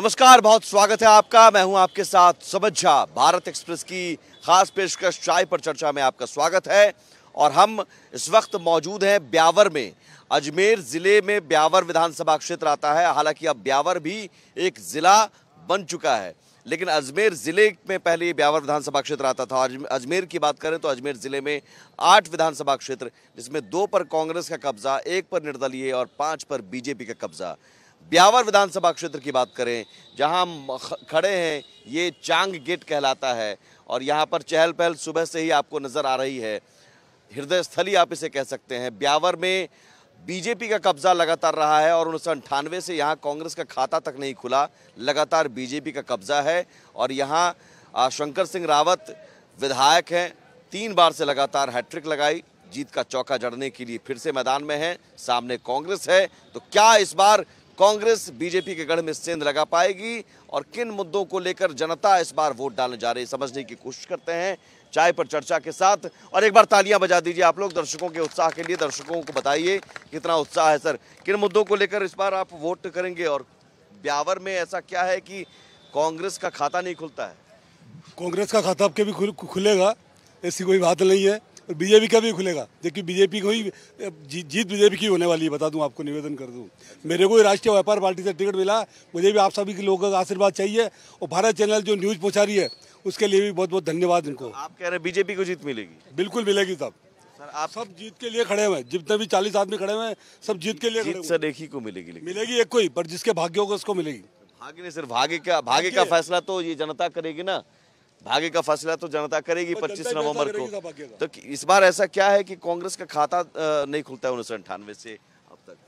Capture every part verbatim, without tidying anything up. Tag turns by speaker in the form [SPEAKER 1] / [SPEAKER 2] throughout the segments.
[SPEAKER 1] नमस्कार, बहुत स्वागत है आपका। मैं हूं आपके साथ समझ झा। भारत एक्सप्रेस की खास पेशकश चाय पर चर्चा में आपका स्वागत है। और हम इस वक्त मौजूद हैं ब्यावर में। अजमेर जिले में ब्यावर विधानसभा क्षेत्र आता है। हालांकि अब ब्यावर भी एक जिला बन चुका है, लेकिन अजमेर जिले में पहले ब्यावर विधानसभा क्षेत्र आता था। अजमेर की बात करें तो अजमेर जिले में आठ विधानसभा क्षेत्र, जिसमें दो पर कांग्रेस का कब्जा, एक पर निर्दलीय और पांच पर बीजेपी का कब्जा। ब्यावर विधानसभा क्षेत्र की बात करें, जहां हम खड़े हैं, ये चांग गेट कहलाता है और यहां पर चहल पहल सुबह से ही आपको नजर आ रही है। हृदय स्थली आप इसे कह सकते हैं। ब्यावर में बीजेपी का कब्जा लगातार रहा है और उन्नीस सौ अंठानवे से यहाँ कांग्रेस का खाता तक नहीं खुला। लगातार बीजेपी का कब्जा है और यहाँ शंकर सिंह रावत विधायक हैं, तीन बार से लगातार हैट्रिक लगाई, जीत का चौका जड़ने के लिए फिर से मैदान में है। सामने कांग्रेस है, तो क्या इस बार कांग्रेस बीजेपी के गढ़ में सेंध लगा पाएगी और किन मुद्दों को लेकर जनता इस बार वोट डालने जा रही है, समझने की कोशिश करते हैं चाय पर चर्चा के साथ। और एक बार तालियां बजा दीजिए आप लोग दर्शकों के उत्साह के लिए। दर्शकों को बताइए कितना उत्साह है। सर, किन मुद्दों को लेकर इस बार आप वोट करेंगे और ब्यावर में ऐसा क्या है कि कांग्रेस का खाता नहीं खुलता है?
[SPEAKER 2] कांग्रेस का खाता आपके भी खुल, खुलेगा, ऐसी कोई बात नहीं है। और बीजेपी का भी खुलेगा, देखिए बीजेपी को ही जी, जीत बीजेपी की होने वाली है। बता दूं आपको, निवेदन कर दूं, मेरे को राष्ट्रीय व्यापार पार्टी से टिकट मिला, मुझे भी आप सभी के लोगों का आशीर्वाद चाहिए। और भारत चैनल जो न्यूज़ पहुंचा रही है उसके लिए भी बहुत बहुत धन्यवाद इनको।
[SPEAKER 1] आप कह रहे हैं बीजेपी को जीत मिलेगी?
[SPEAKER 2] बिल्कुल मिलेगी। सब
[SPEAKER 1] सर, आप
[SPEAKER 2] सब जीत के लिए खड़े हुए हैं, जितने भी चालीस आदमी खड़े हुए हैं सब जीत के लिए खड़े
[SPEAKER 1] जीत
[SPEAKER 2] हुए
[SPEAKER 1] सर एक ही को मिलेगी?
[SPEAKER 2] हैं। मिलेगी एक को ही, पर जिसके भाग्य होगा उसको मिलेगी।
[SPEAKER 1] भाग्य नहीं, सिर्फ भाग्य का भाग्य का फैसला तो ये जनता करेगी ना। भाग्य का फैसला तो जनता करेगी पच्चीस नवंबर को। तो इस बार ऐसा क्या है कि कांग्रेस का खाता नहीं खुलता है उन्नीस सौ अंठानवे से अब तक?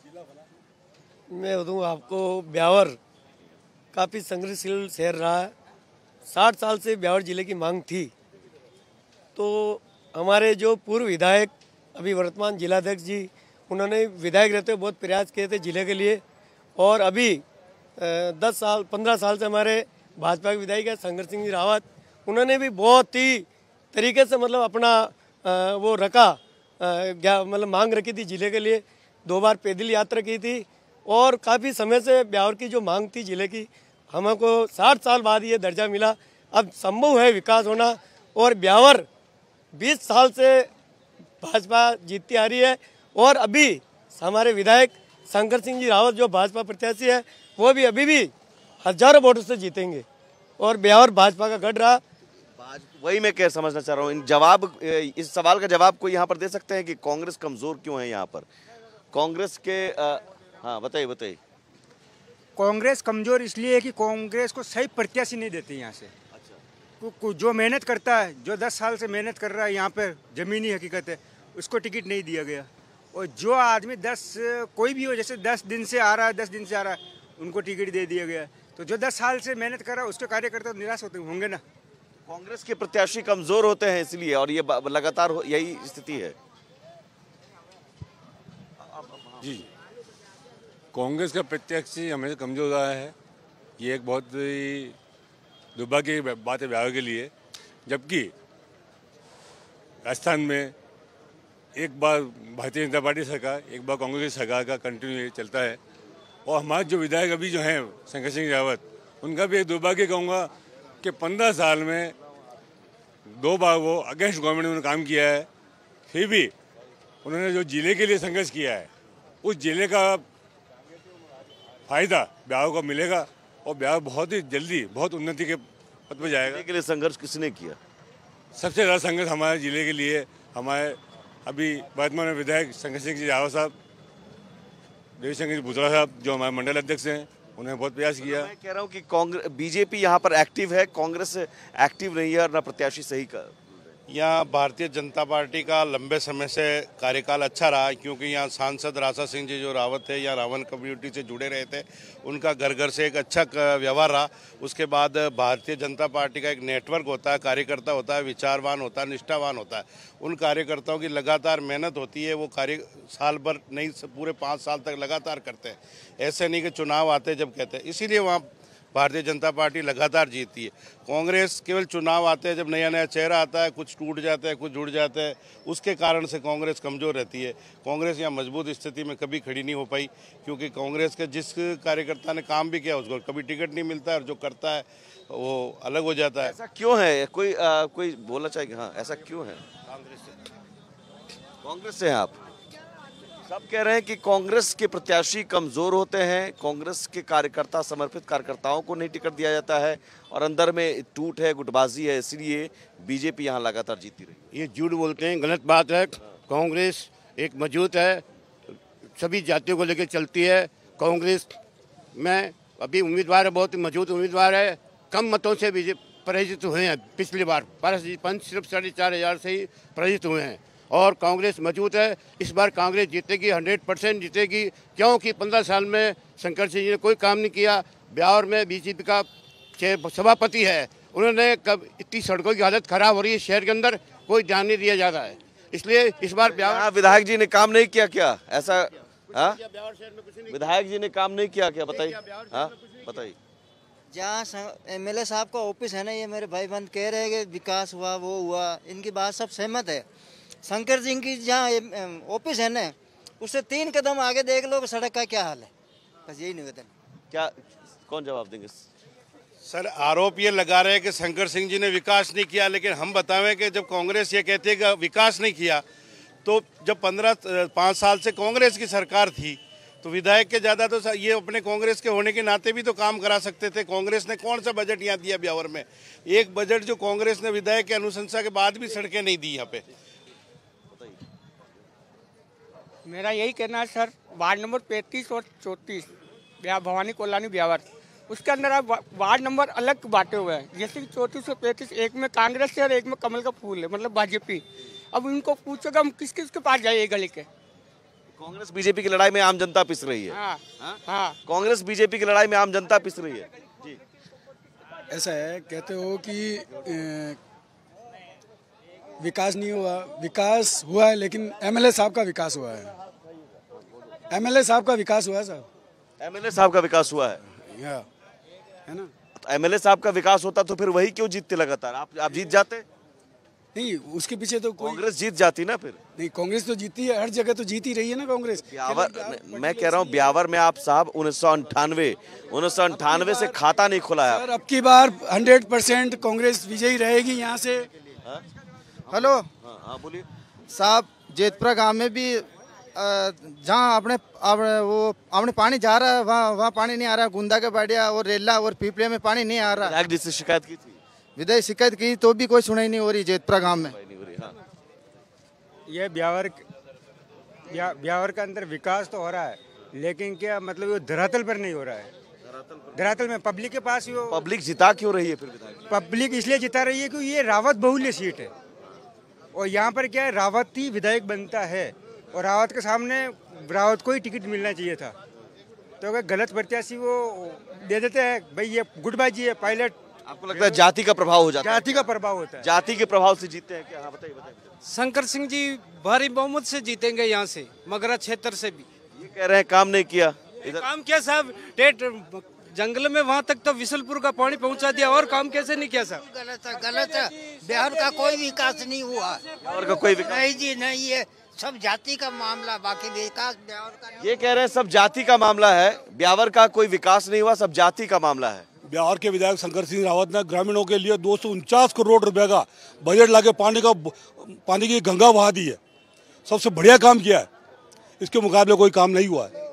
[SPEAKER 3] मैं बताऊँ आपको, ब्यावर काफ़ी संघर्षशील शहर रहा है। साठ साल से ब्यावर जिले की मांग थी, तो हमारे जो पूर्व विधायक अभी वर्तमान जिलाध्यक्ष जी, उन्होंने विधायक रहते हुए बहुत प्रयास किए थे जिले के लिए। और अभी दस साल पंद्रह साल से हमारे भाजपा के विधायक है शंकर सिंह जी रावत, उन्होंने भी बहुत ही तरीके से मतलब अपना आ, वो रखा, मतलब मांग रखी थी जिले के लिए। दो बार पैदल यात्रा की थी और काफ़ी समय से ब्यावर की जो मांग थी जिले की, हमको साठ साल बाद ये दर्जा मिला। अब संभव है विकास होना। और ब्यावर बीस साल से भाजपा जीतती आ रही है और अभी हमारे विधायक शंकर सिंह जी रावत जो भाजपा प्रत्याशी है, वो भी अभी भी हजारों वोटों से जीतेंगे और ब्यावर भाजपा का गढ़ रहा।
[SPEAKER 1] वही मैं क्या समझना चाह रहा हूँ। इन जवाब इस सवाल का जवाब कोई यहाँ पर दे सकते हैं कि कांग्रेस कमजोर क्यों है यहाँ पर? कांग्रेस के आ, हाँ बताइए बताइए।
[SPEAKER 4] कांग्रेस कमजोर इसलिए है कि कांग्रेस को सही प्रत्याशी नहीं देती यहाँ से। अच्छा। जो मेहनत करता है, जो दस साल से मेहनत कर रहा है, यहाँ पे जमीनी हकीकत है, उसको टिकट नहीं दिया गया। और जो आदमी दस कोई भी हो, जैसे दस दिन से आ रहा है दस दिन से आ रहा है उनको टिकट दे दिया गया। तो जो दस साल से मेहनत कर रहा है उसके कार्यकर्ता तो निराश होते होंगे ना।
[SPEAKER 1] कांग्रेस के प्रत्याशी कमजोर होते हैं इसलिए, और ये लगातार यही स्थिति है
[SPEAKER 5] जी। कांग्रेस का प्रत्याशी हमेशा कमजोर रहा है, ये एक बहुत ही दुर्भाग्य की बात है ब्यावर के लिए। जबकि राजस्थान में एक बार भारतीय जनता पार्टी सरकार, एक बार कांग्रेस की सरकार का कंटिन्यू चलता है। और हमारे जो विधायक अभी जो हैं शंकर सिंह रावत, उनका भी एक दुर्भाग्य कहूँगा कि पंद्रह साल में दो बार वो अगेंस्ट गवर्नमेंट में काम किया है, फिर भी उन्होंने जो जिले के लिए संघर्ष किया है उस जिले का फायदा ब्यावर को मिलेगा और ब्यावर बहुत ही जल्दी बहुत उन्नति के पथ पर जाएगा।
[SPEAKER 1] जिले के लिए संघर्ष किसने किया?
[SPEAKER 5] सबसे ज़्यादा संघर्ष हमारे जिले के लिए हमारे अभी वर्तमान विधायक शंकर सिंह जी रावत साहब, देवीशंकर जी भूतड़ा साहब जो हमारे मंडल अध्यक्ष हैं, उन्होंने बहुत प्रयास किया।
[SPEAKER 1] मैं कह रहा हूँ कि कांग्रेस बीजेपी यहाँ पर एक्टिव है, कांग्रेस एक्टिव नहीं है और ना प्रत्याशी सही का।
[SPEAKER 6] यहाँ भारतीय जनता पार्टी का लंबे समय से कार्यकाल अच्छा रहा, क्योंकि यहाँ सांसद राजा सिंह जी जो रावत है या रावण कम्युनिटी से जुड़े रहे थे, उनका घर घर से एक अच्छा व्यवहार रहा। उसके बाद भारतीय जनता पार्टी का एक नेटवर्क होता है, कार्यकर्ता होता है, विचारवान होता है, निष्ठावान होता है। उन कार्यकर्ताओं की लगातार मेहनत होती है, वो कार्य साल भर नहीं पूरे पाँच साल तक लगातार करते हैं। ऐसे नहीं कि चुनाव आते जब कहते हैं। इसीलिए वहाँ भारतीय जनता पार्टी लगातार जीतती है। कांग्रेस केवल चुनाव आते हैं, जब नया नया चेहरा आता है, कुछ टूट जाता है, कुछ जुड़ जाता है, उसके कारण से कांग्रेस कमज़ोर रहती है। कांग्रेस यहाँ मजबूत स्थिति में कभी खड़ी नहीं हो पाई, क्योंकि कांग्रेस के जिस कार्यकर्ता ने काम भी किया उसको कभी टिकट नहीं मिलता है, और जो करता है वो अलग हो जाता है।
[SPEAKER 1] ऐसा क्यों है? कोई आ, कोई बोलना चाहेगा? हाँ, ऐसा क्यों है? कांग्रेस से हैं आप? सब कह रहे हैं कि कांग्रेस के प्रत्याशी कमजोर होते हैं, कांग्रेस के कार्यकर्ता, समर्पित कार्यकर्ताओं को नहीं टिकट दिया जाता है, और अंदर में टूट है, गुटबाजी है, इसलिए बीजेपी यहाँ लगातार जीती रही।
[SPEAKER 7] ये झूठ बोलते हैं, गलत बात है। कांग्रेस एक मजबूत है, सभी जातियों को लेकर चलती है। कांग्रेस में अभी उम्मीदवार है, बहुत मजबूत उम्मीदवार है, कम मतों से बीजेपी पराजित हुए हैं। पिछली बार पंच सिर्फ साढ़े चार हजार से ही पराजित हुए हैं, और कांग्रेस मजबूत है। इस बार कांग्रेस जीतेगी, हंड्रेड परसेंट जीतेगी, क्योंकि पंद्रह साल में शंकर सिंह जी ने कोई काम नहीं किया। बिहार में बीजेपी का सभापति है, उन्होंने कब इतनी सड़कों की हालत खराब हो रही है शहर के अंदर, कोई ध्यान नहीं दिया जाता है। इसलिए इस बार बिहार
[SPEAKER 1] विधायक जी ने काम नहीं किया क्या? ऐसा हाँ, विधायक जी ने काम नहीं किया क्या? बताइए, हाँ बताइए।
[SPEAKER 8] जहाँ एम एल ए साहब का ऑफिस है ना, ये मेरे भाई बंद कह रहे हैं कि विकास हुआ, वो हुआ, इनकी बात सब सहमत है। शंकर सिंह की जहाँ ऑफिस है ना, उससे तीन कदम आगे देख लो सड़क का क्या हाल है। बस यही निवेदन।
[SPEAKER 1] क्या कौन जवाब देंगे?
[SPEAKER 6] सर, आरोप ये लगा रहे हैं कि शंकर सिंह जी ने विकास नहीं किया, लेकिन हम बतावें कि जब कांग्रेस ये कहती है कि विकास नहीं किया, तो जब पंद्रह पाँच साल से कांग्रेस की सरकार थी, तो विधायक के ज़्यादा तो ये अपने कांग्रेस के होने के नाते भी तो काम करा सकते थे। कांग्रेस ने कौन सा बजट यहाँ दिया ब्यावर में? एक बजट जो कांग्रेस ने विधायक की अनुशंसा के बाद भी सड़कें नहीं दी यहाँ पे।
[SPEAKER 9] मेरा यही कहना है सर, वार्ड नंबर पैंतीस और चौंतीस भवानी कॉलोनी ब्यावर, उसके अंदर अब वार्ड नंबर अलग बांटे हुए हैं। जैसे कि चौंतीस और पैंतीस, एक में कांग्रेस है और एक में कमल का फूल है, मतलब बीजेपी। अब इनको पूछोगे हम किस किस के पास जाए गली के?
[SPEAKER 1] कांग्रेस बीजेपी की लड़ाई में आम जनता पिस रही है।
[SPEAKER 9] हाँ, हाँ।
[SPEAKER 1] कांग्रेस बीजेपी की लड़ाई में आम जनता पिस रही है जी।
[SPEAKER 10] ऐसा है, कहते हो कि ए, विकास नहीं हुआ। विकास हुआ है, लेकिन एम एल ए साहब का विकास हुआ है। एम एल ए साहब का विकास हुआ है साहब।
[SPEAKER 1] एम एल ए साहब का विकास हुआ है,
[SPEAKER 10] है ना?
[SPEAKER 1] तो एम एल ए साहब का विकास होता तो फिर वही क्यों जीतते लगातार? आप आप जीत जाते?
[SPEAKER 10] नहीं, उसके पीछे तो
[SPEAKER 1] कांग्रेस जीत जाती ना फिर।
[SPEAKER 10] नहीं, कांग्रेस तो जीती है, हर जगह तो जीती रही है ना कांग्रेस।
[SPEAKER 1] ब्यावर, मैं, मैं कह रहा हूँ ब्यावर में आप साहब उन्नीस सौ अंठानवे उन्नीस सौ अंठानवे से खाता नहीं खुलाया।
[SPEAKER 10] सर, अब की बार हंड्रेड परसेंट कांग्रेस विजयी रहेगी यहाँ से।
[SPEAKER 11] हेलो,
[SPEAKER 1] हाँ हाँ बोलिए
[SPEAKER 11] साहब। जेतपुरा गांव में भी जहाँ अपने वो अपने पानी जा रहा है, वहाँ वहाँ पानी नहीं आ रहा। गुंदा के बाड़िया और रेला और पीपले में पानी नहीं आ रहा।
[SPEAKER 1] विधायक जी से शिकायत की थी?
[SPEAKER 11] विधायक शिकायत की तो भी कोई सुनाई नहीं हो रही जेतपुरा गांव में।
[SPEAKER 1] हाँ।
[SPEAKER 4] ये ब्यावर ब्यावर के अंदर विकास तो हो रहा है, लेकिन क्या मतलब वो धरातल पर नहीं हो रहा है। धरातल में पब्लिक के पास वो
[SPEAKER 1] पब्लिक जिता क्यों रही है फिर विधायक?
[SPEAKER 4] पब्लिक इसलिए जिता रही है क्योंकि ये रावत बहुल्य सीट है, और यहाँ पर क्या है, रावत ही विधायक बनता है, और रावत के सामने रावत को ही टिकट मिलना चाहिए था। तो अगर गलत प्रत्याशी वो दे देते हैं, भाई ये गुटबाजी है, पायलट।
[SPEAKER 1] आपको लगता है जाति का प्रभाव हो जाता है?
[SPEAKER 4] जाति का प्रभाव होता है।
[SPEAKER 1] जाति के प्रभाव से जीतते हैं क्या? हाँ बताइए बताइए।
[SPEAKER 12] शंकर सिंह जी भारी बहुमत से जीतेंगे यहाँ से, मगरा क्षेत्र से भी।
[SPEAKER 1] ये कह रहे हैं काम नहीं किया इधर।
[SPEAKER 12] काम किया साहब, टेट जंगल में वहाँ तक तो विशलपुर का पानी पहुँचा दिया, और काम कैसे नहीं किया साहब?
[SPEAKER 8] गलत है, गलत है। बिहार का कोई विकास नहीं हुआ।
[SPEAKER 1] बिहार का कोई विकास
[SPEAKER 8] नहीं जी, नहीं है, सब जाति का मामला, बाकी विकास बिहार का नहीं।
[SPEAKER 1] ये कह रहे हैं सब जाति का मामला है, ब्यावर का कोई विकास नहीं हुआ, सब जाति का मामला है।
[SPEAKER 2] बिहार के विधायक शंकर सिंह रावत ने ग्रामीणों के लिए दो सौ उनचास करोड़ रुपए का बजट लाके पानी का पानी की गंगा बहा दी है। सबसे बढ़िया काम किया है, इसके मुकाबले कोई काम नहीं हुआ है।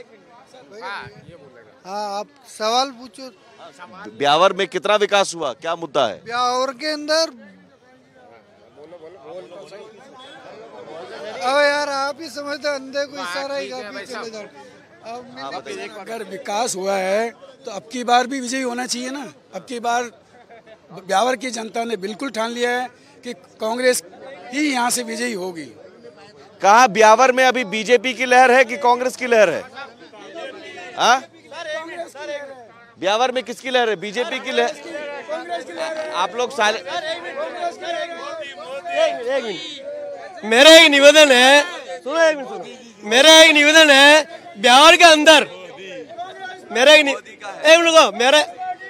[SPEAKER 11] हाँ, आप सवाल पूछो।
[SPEAKER 1] ब्यावर में कितना विकास हुआ, क्या मुद्दा है
[SPEAKER 11] ब्यावर के अंदर? अब यार आप ही समझते, अंधे को इशारा ही काफी चले जाओ। अब
[SPEAKER 10] अगर विकास हुआ है तो अब की बार भी विजयी होना चाहिए ना। अब की बार ब्यावर की जनता ने बिल्कुल ठान लिया है कि कांग्रेस ही यहाँ से विजयी होगी।
[SPEAKER 1] कहाँ ब्यावर में अभी बीजेपी की लहर है कि कांग्रेस की लहर है? हाँ, ब्यावर में किसकी लहर है? बीजेपी की लहर। आप लोग साले
[SPEAKER 9] मेरा एक निवेदन है, सुनो एक मिनट सुनो। मेरा एक निवेदन है, बिहार के अंदर मेरा एक एक मिनट को मेरा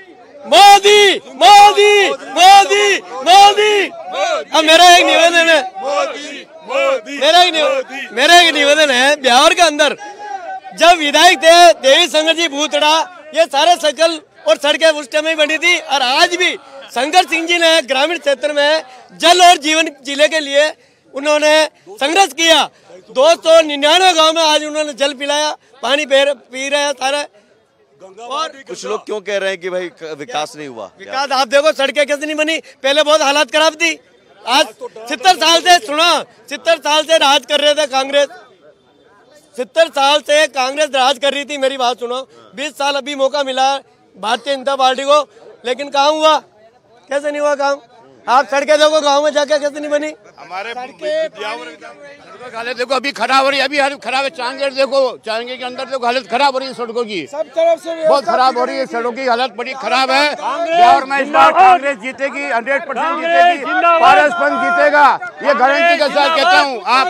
[SPEAKER 3] मोदी मोदी मोदी मोदी। अब मेरा एक निवेदन है, मेरा एक निवेदन मेरा एक निवेदन है, बिहार के अंदर जब विधायक थे देवी शंकर जी भूतड़ा, ये सारे सर्कल और सड़कें उस टाइम में बनी थी। और आज भी शंकर सिंह जी ने ग्रामीण क्षेत्र में जल और जीवन जिले के लिए उन्होंने संघर्ष किया। दो सौ निन्यानवे गाँव में आज उन्होंने जल पिलाया, पानी पी रहे हैं सारे। और
[SPEAKER 1] कुछ लोग क्यों कह रहे हैं कि भाई विकास नहीं हुआ?
[SPEAKER 3] विकास आप देखो, सड़कें कैसे नहीं बनी, पहले बहुत हालात खराब थी। आज सत्तर साल से सुना सत्तर साल से राज कर रहे थे कांग्रेस, सत्तर साल से कांग्रेस राज कर रही थी। मेरी बात सुनो, बीस साल अभी मौका मिला भारतीय जनता पार्टी को, लेकिन कहाँ हुआ, कैसे नहीं हुआ काम? आप सड़कें देखो गांव में जाके कैसे नहीं बनी
[SPEAKER 7] हमारे हालत देखो, अभी खराब हो रही है, अभी हालत खराब है। चांगेर देखो, चांगेर के अंदर देखो हालत खराब हो रही है सड़कों की, सब तरफ से बहुत खराब हो रही है, सड़कों की हालत बड़ी खराब है। बिहार में इस बार कांग्रेस जीतेगी, हंड्रेड परसेंट जीतेगी, पारस पंच जीतेगा, ये गारंटी के साथ कहता हूँ। आप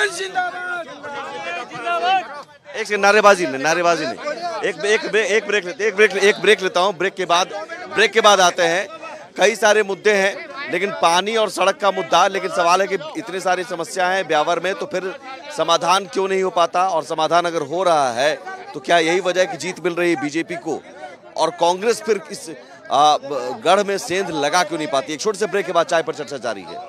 [SPEAKER 1] एक नारेबाजी नहीं नारेबाजी नहीं एक एक एक ब्रेक लेते एक ब्रेक एक ब्रेक लेता हूँ। ब्रेक के बाद ब्रेक के बाद आते हैं। कई सारे मुद्दे हैं, लेकिन पानी और सड़क का मुद्दा, लेकिन सवाल है कि इतनी सारी समस्या है ब्यावर में, तो फिर समाधान क्यों नहीं हो पाता? और समाधान अगर हो रहा है तो क्या यही वजह है कि जीत मिल रही है बीजेपी को, और कांग्रेस फिर इस गढ़ में सेंध लगा क्यों नहीं पाती? एक छोटे से ब्रेक के बाद चाय पर चर्चा जारी है।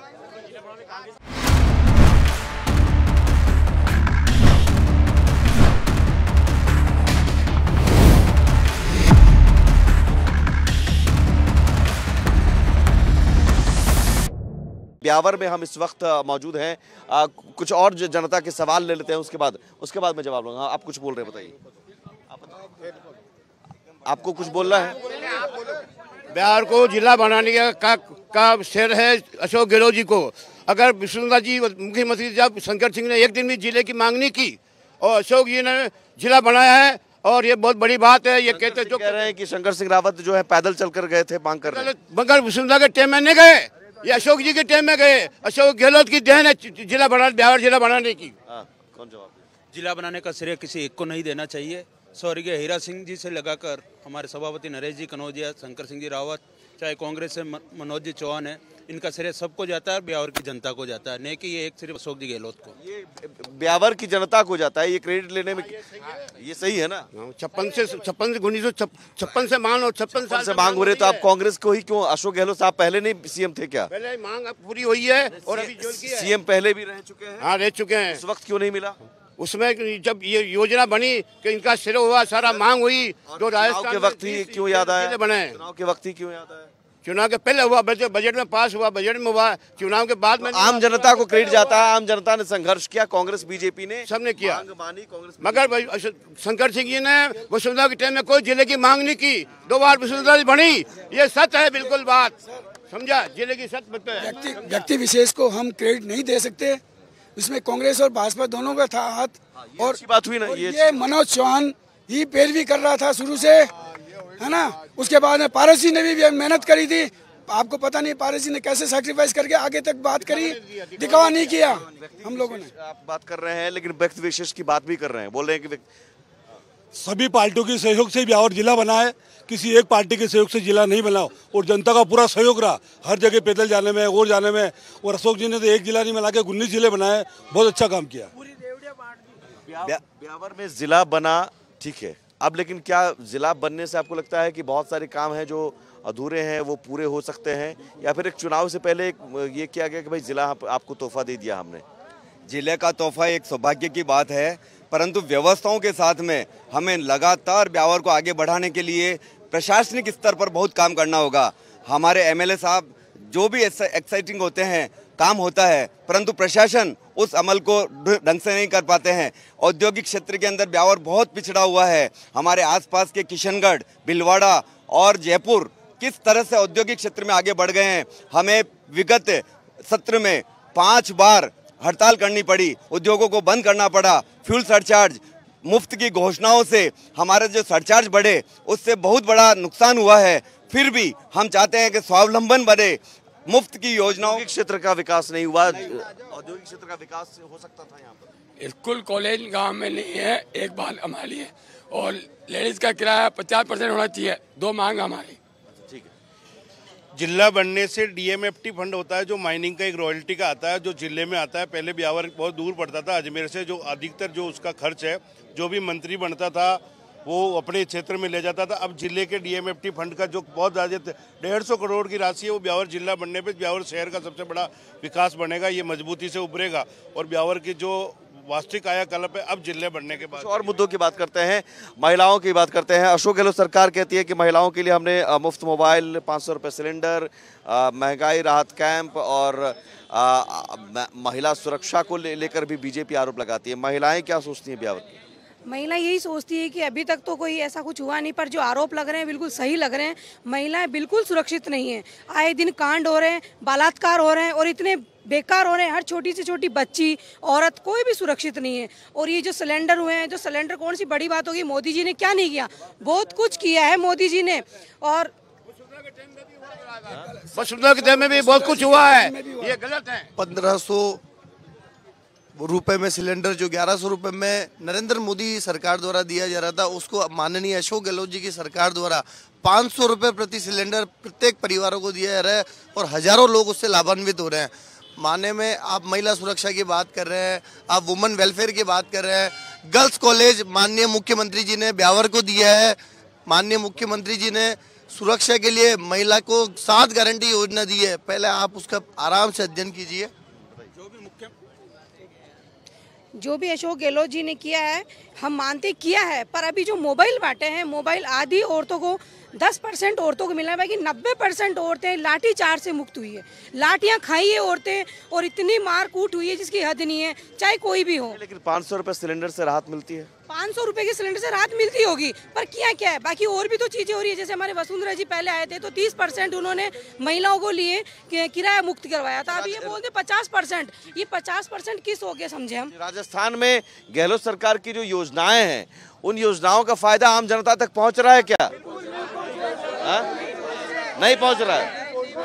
[SPEAKER 1] ब्यावर में हम इस वक्त मौजूद हैं। आ, कुछ और जनता के सवाल ले लेते हैं, उसके बाद उसके बाद मैं जवाब लूंगा। आप कुछ बोल रहे हैं, बताइए। आप आपको कुछ बोलना है?
[SPEAKER 7] बिहार को जिला बनाने का का शेर है अशोक गहलोत जी को। अगर विष्णुदा जी मुख्यमंत्री जब शंकर सिंह ने एक दिन भी जिले की मांग नहीं की और अशोक जी ने जिला बनाया है, और ये बहुत बड़ी बात है। ये कहते जो
[SPEAKER 1] कह रहे हैं कि शंकर सिंह रावत जो है पैदल चलकर गए थे मांग कर रहे हैं,
[SPEAKER 7] मगर विष्णुदा के टाइम में नहीं गए, ये अशोक जी के टाइम में गए। अशोक गहलोत की देन है जिला बना बिहार जिला बनाने की।
[SPEAKER 1] हाँ, कौन जवाब?
[SPEAKER 13] जिला बनाने का श्रेय किसी एक को नहीं देना चाहिए। स्वर्गीय हीरा सिंह जी से लगाकर हमारे सभापति नरेश जी कनौजिया, शंकर सिंह जी रावत, चाहे कांग्रेस से मनोज जी चौहान है, इनका श्रेय सबको जाता है, ब्यावर की जनता को जाता है, नहीं कि ये एक सिर्फ अशोक जी गहलोत को।
[SPEAKER 1] ये ब्यावर की जनता को जाता है, ये क्रेडिट लेने में ये सही है ना?
[SPEAKER 7] छप्पन से छप्पन से उन्नीस सौ छप्पन से मांग और छप्पन साल
[SPEAKER 1] से मांग हो रहे, तो आप कांग्रेस को ही क्यों? अशोक गहलोत साहब पहले नहीं सीएम थे क्या?
[SPEAKER 7] पहले मांग पूरी हुई है और अभी
[SPEAKER 1] सीएम पहले भी रह चुके हैं।
[SPEAKER 7] हाँ, रह चुके हैं।
[SPEAKER 1] इस वक्त क्यों नहीं मिला?
[SPEAKER 7] उसमें जब ये योजना बनी कि इनका श्रेय हुआ, सारा मांग हुई, जो राजस्थान
[SPEAKER 1] के वक्त ही क्यों याद आया?
[SPEAKER 7] बने
[SPEAKER 1] चुनाव के वक्त ही क्यों याद आया?
[SPEAKER 7] चुनाव के पहले हुआ, बजट में पास हुआ, बजट में हुआ, चुनाव के बाद में
[SPEAKER 1] आम जनता को क्रेडिट जाता है। आम जनता ने संघर्ष किया, कांग्रेस बीजेपी ने
[SPEAKER 7] सबने किया,
[SPEAKER 1] मानी कांग्रेस।
[SPEAKER 7] मगर शंकर सिंह जी ने वसुंधरा के टाइम में कोई जिले की मांग नहीं की, दो बार वसुंधरा बनी, ये सच है बिल्कुल बात, समझा? जिले की सच बताया।
[SPEAKER 10] व्यक्ति व्यक्ति विशेष को हम क्रेडिट नहीं दे सकते, इसमें कांग्रेस और भाजपा दोनों का था हाथ। और
[SPEAKER 1] बात हुई ना,
[SPEAKER 10] ये,
[SPEAKER 1] ये
[SPEAKER 10] मनोज चौहान ही पैरवी कर रहा था शुरू से, है ना? उसके बाद में पारस जी ने भी मेहनत करी थी। आपको पता नहीं पारस जी ने कैसे सैक्रिफाइस करके आगे तक बात करी, दिखावा नहीं किया हम लोगों ने।
[SPEAKER 1] आप बात कर रहे हैं, लेकिन व्यक्ति विशेष की बात भी कर रहे हैं, बोल रहे हैं कि
[SPEAKER 2] सभी पार्टियों के सहयोग से ब्यावर जिला बना है, किसी एक पार्टी के सहयोग से जिला नहीं बना, और जनता का पूरा सहयोग रहा हर जगह पैदल जाने में और जाने में। और अशोक जी ने तो एक जिला नहीं बना के उन्नीस जिले बनाए, बहुत अच्छा काम किया।
[SPEAKER 1] ब्यावर में जिला बना, ठीक है, अब लेकिन क्या जिला बनने से आपको लगता है कि बहुत सारे काम हैं जो अधूरे हैं वो पूरे हो सकते हैं, या फिर एक चुनाव से पहले ये किया गया कि भाई जिला आपको तोहफा दे दिया हमने?
[SPEAKER 14] जिले का तोहफा एक सौभाग्य की बात है, परंतु व्यवस्थाओं के साथ में हमें लगातार ब्यावर को आगे बढ़ाने के लिए प्रशासनिक स्तर पर बहुत काम करना होगा। हमारे एमएलए साहब जो भी एक्साइटिंग होते हैं, काम होता है, परंतु प्रशासन उस अमल को ढंग से नहीं कर पाते हैं। औद्योगिक क्षेत्र के अंदर ब्यावर बहुत पिछड़ा हुआ है। हमारे आसपास के किशनगढ़, भीलवाड़ा और जयपुर किस तरह से औद्योगिक क्षेत्र में आगे बढ़ गए हैं। हमें विगत सत्र में पांच बार हड़ताल करनी पड़ी, उद्योगों को बंद करना पड़ा, फ्यूल सरचार्ज, मुफ्त की घोषणाओं से हमारे जो सरचार्ज बढ़े उससे बहुत बड़ा नुकसान हुआ है। फिर भी हम चाहते हैं कि स्वावलंबन बने, मुफ्त की योजनाओं के
[SPEAKER 1] क्षेत्र का विकास नहीं हुआ, औद्योगिक क्षेत्र का विकास हो सकता था। यहाँ पर
[SPEAKER 15] स्कूल कॉलेज गांव में नहीं है, एक बात हमारी है, और लेडीज का किराया पचास परसेंट होना चाहिए, दो मांग हमारी।
[SPEAKER 6] जिला बनने से डीएमएफटी फंड होता है, जो माइनिंग का एक रॉयल्टी का आता है, जो जिले में आता है। पहले ब्यावर बहुत दूर पड़ता था अजमेर से, जो अधिकतर जो उसका खर्च है, जो भी मंत्री बनता था वो अपने क्षेत्र में ले जाता था। अब जिले के डीएमएफटी फंड का जो बहुत ज़्यादा डेढ़ सौ करोड़ की राशि है, वो ब्यावर जिला बनने पे ब्यावर शहर का सबसे बड़ा विकास बनेगा, ये मजबूती से उभरेगा। और ब्यावर की जो वास्तविक आयाकल्प है अब जिले बनने के बाद।
[SPEAKER 1] और मुद्दों की बात करते हैं, महिलाओं की बात करते हैं। अशोक गहलोत सरकार कहती है कि महिलाओं के लिए हमने मुफ्त मोबाइल, पाँच सौ रुपये सिलेंडर, महंगाई राहत कैंप और आ, महिला सुरक्षा को ले, लेकर भी बीजेपी आरोप लगाती है। महिलाएं क्या सोचती हैं ब्यावर की?
[SPEAKER 16] महिला यही सोचती है कि अभी तक तो कोई ऐसा कुछ हुआ नहीं, पर जो आरोप लग रहे हैं बिल्कुल सही लग रहे हैं। महिलाएं बिल्कुल सुरक्षित नहीं हैं। आए दिन कांड हो रहे हैं, बलात्कार हो रहे हैं और इतने बेकार हो रहे हैं। हर छोटी से छोटी बच्ची, औरत, कोई भी सुरक्षित नहीं है। और ये जो सिलेंडर हुए हैं, जो सिलेंडर कौन सी बड़ी बात होगी? मोदी जी ने क्या नहीं किया? बहुत कुछ किया है मोदी जी ने। और
[SPEAKER 7] वसुंधरा के टाइम में भी बहुत कुछ हुआ है, ये गलत है।
[SPEAKER 17] पंद्रह सौ रुपए में सिलेंडर जो ग्यारह सौ रुपए में नरेंद्र मोदी सरकार द्वारा दिया जा रहा था, उसको माननीय अशोक गहलोत जी की सरकार द्वारा पाँच सौ रुपये प्रति सिलेंडर प्रत्येक परिवारों को दिया जा रहा है और हजारों लोग उससे लाभान्वित हो रहे हैं। माने में आप महिला सुरक्षा की बात कर रहे हैं, आप वुमेन वेलफेयर की बात कर रहे हैं। गर्ल्स कॉलेज माननीय मुख्यमंत्री जी ने ब्यावर को दिया है। माननीय मुख्यमंत्री जी ने सुरक्षा के लिए महिला को सात गारंटी योजना दी है। पहले आप उसका आराम से अध्ययन कीजिए।
[SPEAKER 16] जो भी अशोक गहलोत जी ने किया है हम मानते किया है, पर अभी जो मोबाइल बांटे हैं, मोबाइल आधी औरतों को, दस परसेंट औरतों को मिला है, बाकी नब्बे परसेंट औरतें लाठी चार्ज से मुक्त हुई है। लाठियां खाई है औरतें और इतनी मार कूट हुई है जिसकी हद नहीं है, चाहे कोई भी हो।
[SPEAKER 1] लेकिन पाँच सौ रुपये सिलेंडर से राहत मिलती है।
[SPEAKER 16] पाँच सौ रुपए के सिलेंडर से राहत मिलती होगी, पर क्या क्या है? बाकी और भी तो चीजें हो रही है। जैसे हमारे वसुंधरा जी पहले आए थे तो तीस परसेंट उन्होंने महिलाओं को लिए किराया मुक्त करवाया था। अभी ये बोलते पचास परसेंट। ये पचास परसेंट किस हो गया समझे हम?
[SPEAKER 1] राजस्थान में गहलोत सरकार की जो योजनाएं हैं, उन योजनाओं का फायदा आम जनता तक पहुंच रहा है क्या? हा? नहीं पहुंच रहा है।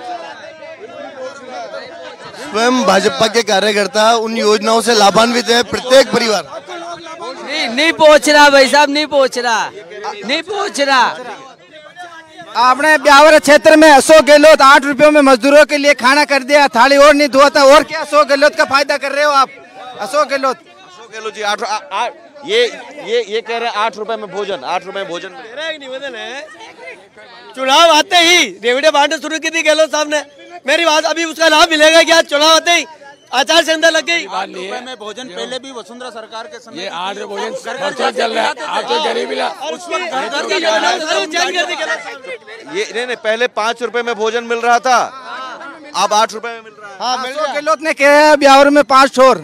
[SPEAKER 17] स्वयं भाजपा के कार्यकर्ता उन योजनाओं से लाभान्वित है, प्रत्येक परिवार।
[SPEAKER 18] नहीं नहीं पहुंच रहा भाई साहब, नहीं पहुंच रहा, नहीं पहुंच रहा।
[SPEAKER 11] आपने ब्यावर क्षेत्र में अशोक गहलोत आठ रुपयों में मजदूरों के लिए खाना कर दिया, थाली और नहीं धोता। और क्या अशोक गहलोत का फायदा कर रहे हो आप? अशोक गहलोत
[SPEAKER 1] अशोक गहलोत जी आठ आ, आ, ये ये ये कह रहे हैं आठ रुपए में भोजन, आठ रुपए में भोजन।
[SPEAKER 3] मेरा एक निवेदन है, चुनाव आते ही रेवड़े बांटना शुरू की थी गहलोत साहब ने। मेरी बात, अभी उसका लाभ मिलेगा क्या? चुनाव आते ही आचार संहिता लग गई।
[SPEAKER 13] आठ रुपए में भोजन पहले भी वसुंधरा सरकार के समय
[SPEAKER 15] ये आठ भोजन बरसों चल रहा है। आप तो गरीबी ला
[SPEAKER 1] ये नहीं नहीं पहले पाँच रुपए में भोजन मिल रहा था, अब आठ रुपए में मिल रहा है।
[SPEAKER 11] हाँ, अशोक गहलोत ने कहा है ब्यावर में पाँच छोर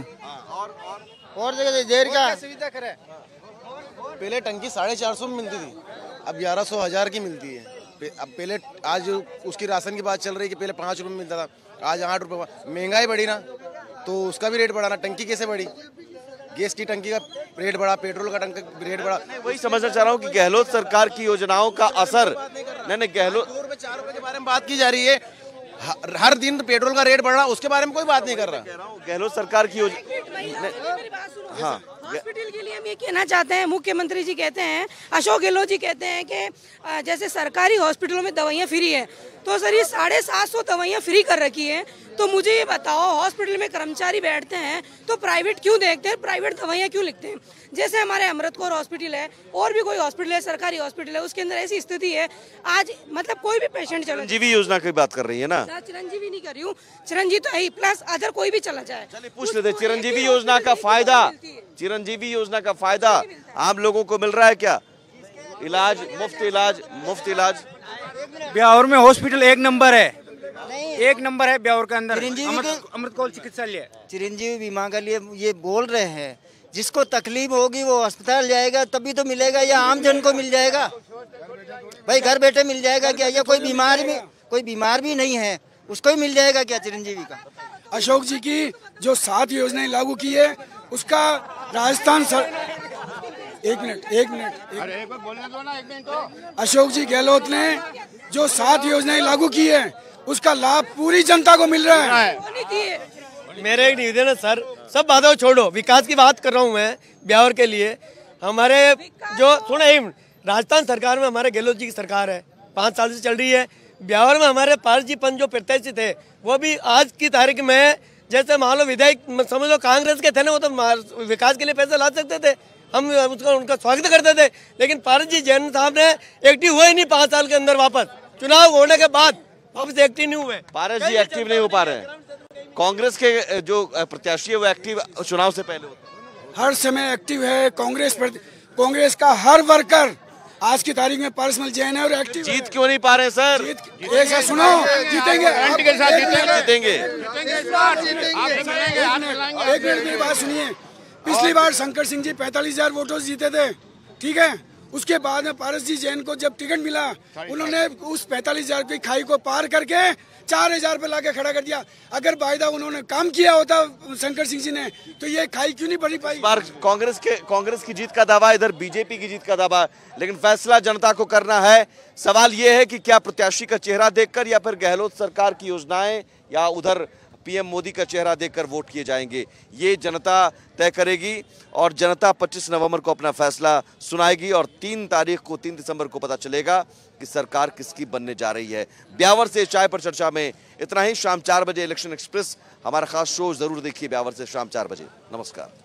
[SPEAKER 11] और जगह देर का सुविधा करे।
[SPEAKER 17] पहले टंकी साढ़े चार सौ में मिलती थी, अब ग्यारह सौ हजार की मिलती है। अब पहले आज उसकी राशन की बात चल रही है कि पहले पाँच रुपए में मिलता था, आज आठ रुपए। महंगाई बढ़ी ना, तो उसका भी रेट बढ़ा ना। टंकी कैसे बढ़ी? गैस की टंकी का रेट बढ़ा, पेट्रोल का टंकी रेट बढ़ा।
[SPEAKER 1] वही समझना चाह रहा हूँ कि गहलोत सरकार की योजनाओं का असर। नहीं नहीं गहलोत
[SPEAKER 17] दो रुपए चार रुपए के बारे में बात की जा रही है, हर दिन पेट्रोल का रेट बढ़ रहा, उसके बारे में कोई बात नहीं कर रहा।
[SPEAKER 1] गहलोत सरकार की योजना। हाँ,
[SPEAKER 16] हॉस्पिटल के लिए हम ये कहना चाहते हैं, मुख्यमंत्री जी कहते हैं, अशोक गहलोत जी कहते हैं कि जैसे सरकारी हॉस्पिटलों में दवाइयाँ फ्री है, तो सर ये साढ़े सात सौ दवाइयाँ फ्री कर रखी है। तो मुझे ये बताओ, हॉस्पिटल में कर्मचारी बैठते हैं तो प्राइवेट क्यों देखते हैं? प्राइवेट दवाइयाँ क्यों लिखते हैं? जैसे हमारे अमृत कौर हॉस्पिटल है और भी कोई हॉस्पिटल है, सरकारी हॉस्पिटल है, उसके अंदर ऐसी स्थिति है आज मतलब कोई भी पेशेंट चला।
[SPEAKER 1] चिरंजीवी योजना की बात कर रही है ना?
[SPEAKER 16] चिरंजीवी नहीं कर रही हूँ, चिरंजीवी तो है प्लस अदर कोई भी चला जाए।
[SPEAKER 1] चलिए पूछ लेते, चिरंजीवी योजना का फायदा, चिरंजीवी योजना का फायदा आम लोगों को मिल रहा है क्या? इलाज, मुफ्त इलाज, मुफ्त इलाज।
[SPEAKER 12] ब्यावर में हॉस्पिटल एक नंबर है, एक नंबर है ब्यावर के अंदर अमृत कौर चिकित्सालय।
[SPEAKER 8] चिरंजीवी बीमा के लिए ये बोल रहे हैं, जिसको तकलीफ होगी वो अस्पताल जाएगा तभी तो मिलेगा, या आम जन को मिल जाएगा? भाई घर बैठे मिल जाएगा क्या? या कोई बीमार भी कोई बीमार भी नहीं है उसको ही मिल जाएगा क्या चिरंजीवी का?
[SPEAKER 10] अशोक जी की जो सात योजनाएं लागू की है उसका राजस्थान सर एक मिनट एक मिनट
[SPEAKER 7] अरे एक बार बोलने दो ना, एक मिनट तो।
[SPEAKER 10] अशोक जी गहलोत ने जो सात योजनाएं लागू की है उसका लाभ पूरी जनता को मिल रहा है।
[SPEAKER 3] मेरे एक निवेदन है सर, सब बातों छोड़ो, विकास की बात कर रहा हूँ मैं ब्यावर के लिए। हमारे जो सुना, राजस्थान सरकार में हमारे गहलोत जी की सरकार है, पाँच साल से चल रही है। ब्यावर में हमारे पारस जी पंत जो प्रत्याशी थे वो भी आज की तारीख में, जैसे मान लो विधायक समझ लो कांग्रेस के थे ना, वो तो विकास के लिए पैसे ला सकते थे, हम उसका उनका स्वागत करते थे। लेकिन पारस जी जैन साहब ने एक्टिव हुए ही नहीं पाँच साल के अंदर, वापस चुनाव होने के बाद वापस एक्टिव नहीं हुए।
[SPEAKER 1] पारस जी एक्टिव नहीं हो पा रहे हैं। कांग्रेस के जो प्रत्याशी है वो एक्टिव चुनाव से पहले होते हैं,
[SPEAKER 10] हर समय एक्टिव है। कांग्रेस कांग्रेस का हर वर्कर आज की तारीख में पारसमल जैन है और एक्टिव।
[SPEAKER 1] जीत क्यों नहीं पा रहे सर?
[SPEAKER 10] एक साथ सुनो, जीतेंगे
[SPEAKER 1] के साथ जीतेंगे जीतेंगे
[SPEAKER 10] एक मिनट मेरी बात सुनिए। पिछली बार शंकर सिंह जी पैंतालीस हजार वोटों से जीते थे, ठीक है। उसके बाद में पारस जी जैन को जब टिकट मिला, उन्होंने उस पैंतालीस हजार की खाई को पार करके चार हजार पे लाके खड़ा कर दिया। अगर वायदा उन्होंने काम किया होता शंकर सिंह जी ने, तो ये खाई क्यों नहीं बढ़ी पाई?
[SPEAKER 1] बार कांग्रेस के कांग्रेस की जीत का दावा, इधर बीजेपी की जीत का दावा, लेकिन फैसला जनता को करना है। सवाल ये है कि क्या प्रत्याशी का चेहरा देखकर या फिर गहलोत सरकार की योजनाएं या उधर पीएम मोदी का चेहरा देखकर वोट किए जाएंगे, ये जनता तय करेगी। और जनता पच्चीस नवंबर को अपना फैसला सुनाएगी और तीन तारीख को तीन दिसंबर को पता चलेगा कि सरकार किसकी बनने जा रही है। ब्यावर से चाय पर चर्चा में इतना ही। शाम चार बजे इलेक्शन एक्सप्रेस हमारा खास शो जरूर देखिए ब्यावर से शाम चार बजे। नमस्कार।